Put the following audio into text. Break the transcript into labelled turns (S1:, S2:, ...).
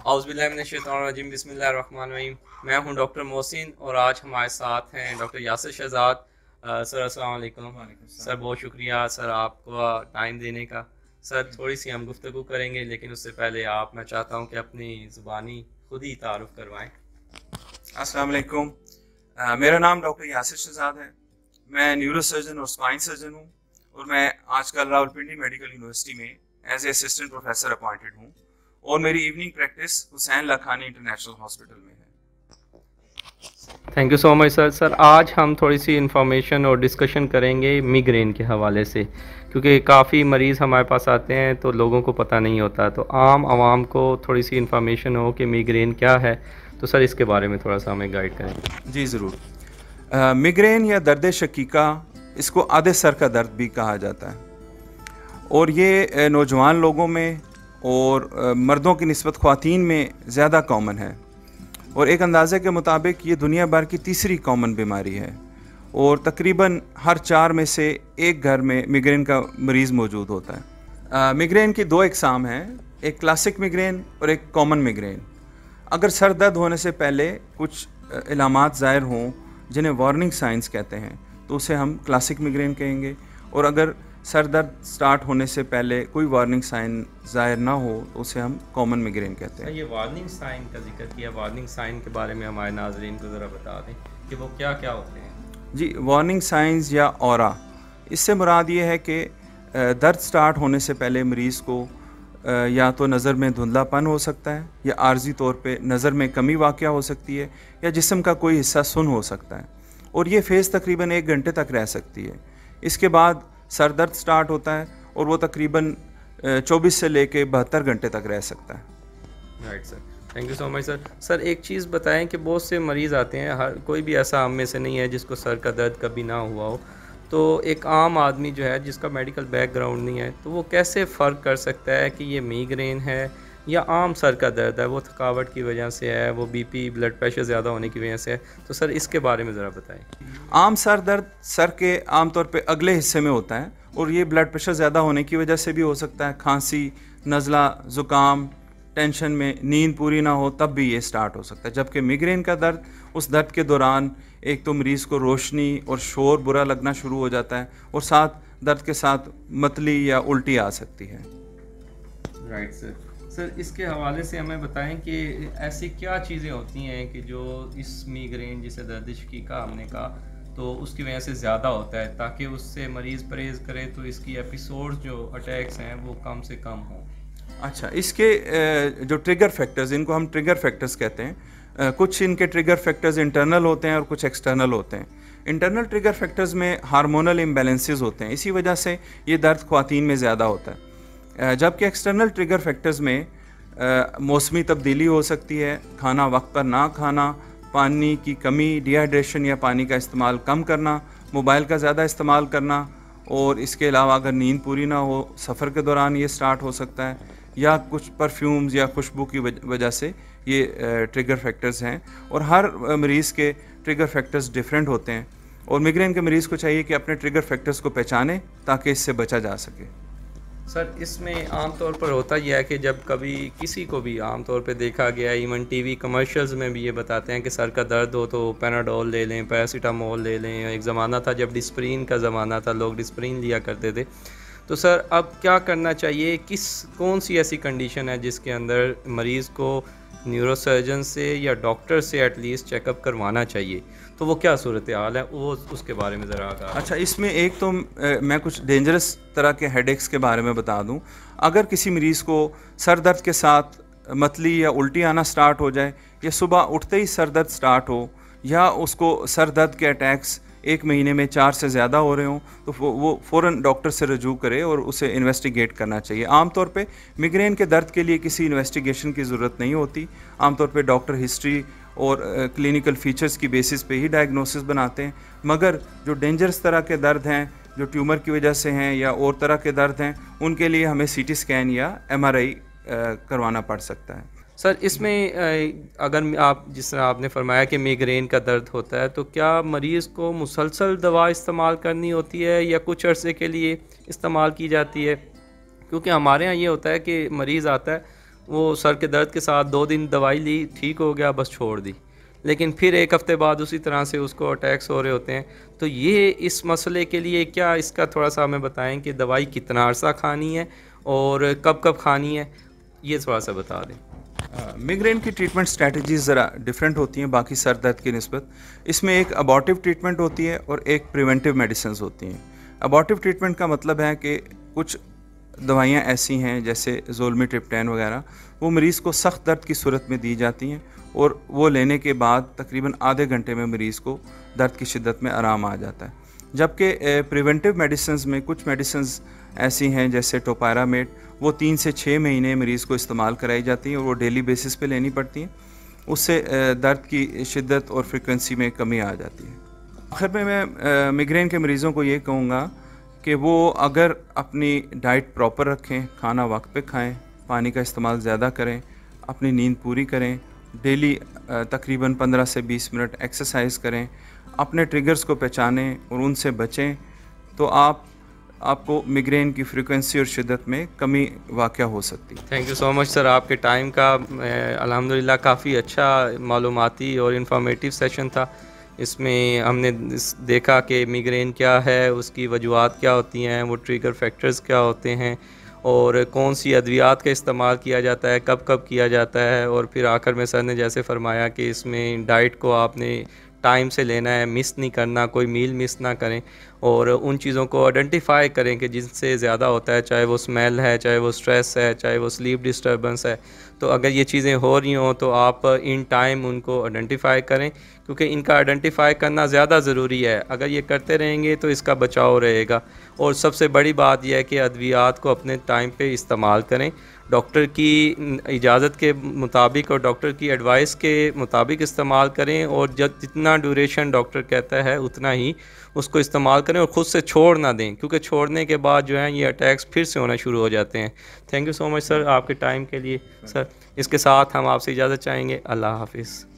S1: औज़ुबिल्लाहिमिनश्शैतानिर्रजीम बिस्मिल्लाहिर्रहमानिर्रहीम। मैं हूं डॉक्टर मोहसिन और आज हमारे साथ हैं डॉक्टर यासिर शहजाद। सर अस्सलाम वालेकुम। सर बहुत शुक्रिया सर आपको टाइम देने का। सर थोड़ी सी हम गुफ्तगू करेंगे लेकिन उससे पहले मैं चाहता हूं कि अपनी ज़ुबानी खुद ही तारुफ करवाएं।
S2: अस्सलाम वालेकुम। मेरा नाम डॉक्टर यासिर शहजाद है। मैं न्यूरो सर्जन और स्पाइन सर्जन हूँ और मैं आजकल रावलपिंडी मेडिकल यूनिवर्सिटी में as a assistant professor appointed हूँ और मेरी evening practice Hussain Lakhani international hospital में है।
S1: Thank you so much sir. Sir आज हम थोड़ी सी इन्फॉर्मेशन और डिस्कशन करेंगे मिग्रेन के हवाले से, क्योंकि काफ़ी मरीज़ हमारे पास आते हैं तो लोगों को पता नहीं होता, तो आम आवाम को थोड़ी सी इन्फॉर्मेशन हो कि मिग्रेन क्या है। तो सर इसके बारे में थोड़ा सा हमें गाइड करें।
S2: जी ज़रूर। मिग्रेन या दर्द शकीका, इसको आधे सर का दर्द भी कहा जाता है और ये नौजवान लोगों में और मर्दों की निस्बत ख़वातीन में ज़्यादा कॉमन है और एक अंदाज़े के मुताबिक ये दुनिया भर की तीसरी कॉमन बीमारी है और तकरीबन हर 4 में से एक घर में मिग्रेन का मरीज़ मौजूद होता है। मिग्रेन की 2 अक़साम हैं, एक क्लासिक मिग्रेन और एक कॉमन मिग्रेन। अगर सर दर्द होने से पहले कुछ इलामात ज़ाहिर हों जिन्हें वार्निंग साइंस कहते हैं तो उसे हम क्लासिक मिग्रेन कहेंगे, और अगर सर दर्द स्टार्ट होने से पहले कोई वार्निंग साइन ज़ाहिर ना हो तो उसे हम कॉमन मिग्रेन कहते हैं।
S1: ये वार्निंग साइन का जिक्र किया, वार्निंग साइन के बारे में हमारे नाज़रीन को ज़रा बता दें कि वो क्या क्या होते हैं।
S2: जी, वार्निंग साइंस या ऑरा, इससे मुराद ये है कि दर्द स्टार्ट होने से पहले मरीज़ को या तो नज़र में धुंधलापन हो सकता है या आर्जी तौर पे नज़र में कमी वाक़या हो सकती है या जिस्म का कोई हिस्सा सुन हो सकता है और ये फेज़ तकरीबन 1 घंटे तक रह सकती है। इसके बाद सर दर्द स्टार्ट होता है और वो तकरीबन 24 से लेके 72 घंटे तक रह सकता है।
S1: Right sir, thank you so much sir. Sir एक चीज़ बताएं कि बहुत से मरीज़ आते हैं, हर कोई भी ऐसा हम में से नहीं है जिसको सर का दर्द कभी ना हुआ हो, तो एक आम आदमी जो है जिसका मेडिकल बैकग्राउंड नहीं है तो वो कैसे फ़र्क कर सकता है कि ये माइग्रेन है या आम सर का दर्द है, वो थकावट की वजह से है, वो बीपी ब्लड प्रेशर ज़्यादा होने की वजह से है। तो सर इसके बारे में ज़रा बताएं।
S2: आम सर दर्द सर के आम तौर पे अगले हिस्से में होता है और ये ब्लड प्रेशर ज़्यादा होने की वजह से भी हो सकता है। खांसी, नज़ला, ज़ुकाम, टेंशन में नींद पूरी ना हो तब भी ये स्टार्ट हो सकता है। जबकि मिग्रेन का दर्द, उस दर्द के दौरान एक तो मरीज़ को रोशनी और शोर बुरा लगना शुरू हो जाता है और साथ दर्द के साथ मतली या उल्टी आ सकती है।
S1: Right sir. सर इसके हवाले से हमें बताएं कि ऐसी क्या चीज़ें होती हैं कि जो इस मिग्रेन जिसे दर्द शकीका हमने कहा तो उसकी वजह से ज़्यादा होता है, ताकि उससे मरीज़ परहेज़ करे तो इसकी एपिसोड जो अटैक्स हैं वो कम से कम हों।
S2: अच्छा, इसके जो ट्रिगर फैक्टर्स, इनको हम ट्रिगर फैक्टर्स कहते हैं। कुछ इनके ट्रिगर फैक्टर्स इंटरनल होते हैं और कुछ एक्सटर्नल होते हैं। इंटरनल ट्रिगर फैक्टर्स में हार्मोनल इम्बैलेंसेस होते हैं, इसी वजह से ये दर्द ख्वातीन में ज़्यादा होता है। जबकि एक्सटर्नल ट्रिगर फैक्टर्स में मौसमी तब्दीली हो सकती है, खाना वक्त पर ना खाना, पानी की कमी, डिहाइड्रेशन या पानी का इस्तेमाल कम करना, मोबाइल का ज़्यादा इस्तेमाल करना, और इसके अलावा अगर नींद पूरी ना हो सफ़र के दौरान ये स्टार्ट हो सकता है, या कुछ परफ्यूम्स या खुशबू की वजह से ये ट्रिगर फैक्टर्स हैं। और हर मरीज़ के ट्रिगर फैक्टर्स डिफरेंट होते हैं और मिग्रेन के मरीज़ को चाहिए कि अपने ट्रिगर फैक्टर्स को पहचाने ताकि इससे बचा जा सके।
S1: सर इसमें आम तौर पर होता यह है कि जब कभी किसी को भी आम तौर पे देखा गया, इवन टीवी कमर्शियल्स में भी ये बताते हैं कि सर का दर्द हो तो पैनाडोल ले लें, पैरासीटामोल ले लें। एक ज़माना था जब डिस्प्रिन का ज़माना था, लोग डिस्प्रिन लिया करते थे। तो सर अब क्या करना चाहिए, कौन सी ऐसी कंडीशन है जिसके अंदर मरीज़ को न्यूरो सर्जन से या डॉक्टर से एटलीस्ट चेकअप करवाना चाहिए, तो वो क्या सूरत हाल है वो उसके बारे में ज़रा आगाह।
S2: अच्छा, इसमें एक तो मैं कुछ डेंजरस तरह के हेडेक्स के बारे में बता दूं। अगर किसी मरीज़ को सर दर्द के साथ मतली या उल्टी आना स्टार्ट हो जाए, या सुबह उठते ही सर दर्द स्टार्ट हो, या उसको सर दर्द के अटैक्स 1 महीने में 4 से ज़्यादा हो रहे हों, तो वो फ़ौरन डॉक्टर से रजू करे और उसे इन्वेस्टिगेट करना चाहिए। आमतौर पे मिग्रेन के दर्द के लिए किसी इन्वेस्टिगेशन की ज़रूरत नहीं होती। आमतौर पे डॉक्टर हिस्ट्री और क्लिनिकल फीचर्स की बेसिस पे ही डायग्नोसिस बनाते हैं। मगर जो डेंजरस तरह के दर्द हैं, जो ट्यूमर की वजह से हैं या और तरह के दर्द हैं, उनके लिए हमें CT स्कैन या MRI करवाना पड़ सकता है।
S1: सर इसमें अगर आप जिस तरह आपने फरमाया कि मिग्रेन का दर्द होता है, तो क्या मरीज़ को मुसलसल दवा इस्तेमाल करनी होती है या कुछ अरसे के लिए इस्तेमाल की जाती है? क्योंकि हमारे यहाँ ये होता है कि मरीज़ आता है, وہ سر کے درد کے ساتھ 2 دن دوائی لی، ٹھیک ہو گیا، بس چھوڑ دی، لیکن پھر 1 ہفتے بعد اسی طرح سے اس کو اٹیکس ہو رہے ہوتے ہیں. تو یہ اس مسئلے کے لیے کیا اس کا تھوڑا سا ہمیں بتائیں کہ دوائی کتنا عرصہ کھانی ہے اور کب کب کھانی ہے، یہ تھوڑا سا بتا دیں.
S2: میگرین کی ٹریٹمنٹ اسٹریٹجیز ذرا ڈفرینٹ ہوتی ہیں باقی سر درد کی نسبت. اس میں ایک ابارٹیو ٹریٹمنٹ ہوتی ہے اور ایک پریونٹیو میڈیسنز ہوتی ہیں. ابارٹیو ٹریٹمنٹ کا مطلب ہے کہ کچھ دوائیاں ایسی ہیں جیسے زولمیٹرپٹین وغیرہ، وہ مریض کو سخت درد کی صورت میں دی جاتی ہیں اور وہ لینے کے بعد تقریباً آدھے گھنٹے میں مریض کو درد کی شدت میں آرام آ جاتا ہے. جبکہ پریونٹیو میڈیسنز میں کچھ میڈیسنز ایسی ہیں جیسے ٹوپائرامیٹ، وہ 3 سے 6 مہینے مریض کو استعمال کرائی جاتی ہیں اور وہ ڈیلی بیسس پہ لینی پڑتی ہیں. اس سے درد کی شدت اور فریکوینسی میں کمی آ جاتی ہے. آخر میں میگرین کے مریضوں کو یہ کہوں گا کہ وہ اگر اپنی ڈائٹ پراپر رکھیں، کھانا وقت پہ کھائیں، پانی کا استعمال زیادہ کریں، اپنی نیند پوری کریں، ڈیلی تقریباً 15 سے 20 منٹ ایکسرسائز کریں، اپنے ٹریگرز کو پہچانیں اور ان سے بچیں، تو آپ کو میگرین کی فریکوینسی اور شدت میں کمی واقع ہو سکتی ہے.
S1: تھینک یو سو مچ سر، آپ کے ٹائم کا الحمدللہ کافی اچھا معلوماتی اور انفارمیٹیو سیشن تھا. اس میں ہم نے دیکھا کہ میگرین کیا ہے، اس کی وجوہات کیا ہوتی ہیں، وہ ٹریگر فیکٹرز کیا ہوتے ہیں، اور کون سی ادویات کا استعمال کیا جاتا ہے، کب کب کیا جاتا ہے، اور پھر آخر میں سر نے جیسے فرمایا کہ اس میں ڈائٹ کو آپ نے ٹائم سے لینا ہے، مس نہیں کرنا، کوئی میل مس نہ کریں، اور ان چیزوں کو آئیڈینٹیفائی کریں کہ جن سے زیادہ ہوتا ہے، چاہے وہ اسمیل ہے، چاہے وہ اسٹریس ہے، چاہے وہ سلیپ ڈسٹربنس ہے. تو اگر یہ چیزیں ہو رہی ہوں تو آپ ان ٹائم ان کو آئیڈینٹیفائی کریں، کیونکہ ان کا آئیڈینٹیفائی کرنا زیادہ ضروری ہے. اگر یہ کرتے رہیں گے تو اس کا بچاؤ رہے گا. اور سب سے بڑی بات یہ ہے کہ ادویات کو اپنے ٹائم پہ استعمال کریں، ڈاکٹر کی اجازت کے مطابق اور ڈاکٹر کی ایڈوائس کے مطابق استعمال کریں، اور جتنا ڈیوریشن ڈاکٹر کہتا ہے اتنا ہی اس کو استعمال کریں، اور خود سے چھوڑ نہ دیں، کیونکہ چھوڑنے کے بعد جو ہیں یہ اٹیکس پھر سے ہونا شروع ہو جاتے ہیں. تھینک یو سو مچ سر آپ کے ٹائم کے لیے. سر اس کے ساتھ ہم آپ سے اجازت چاہیں گے. اللہ حافظ.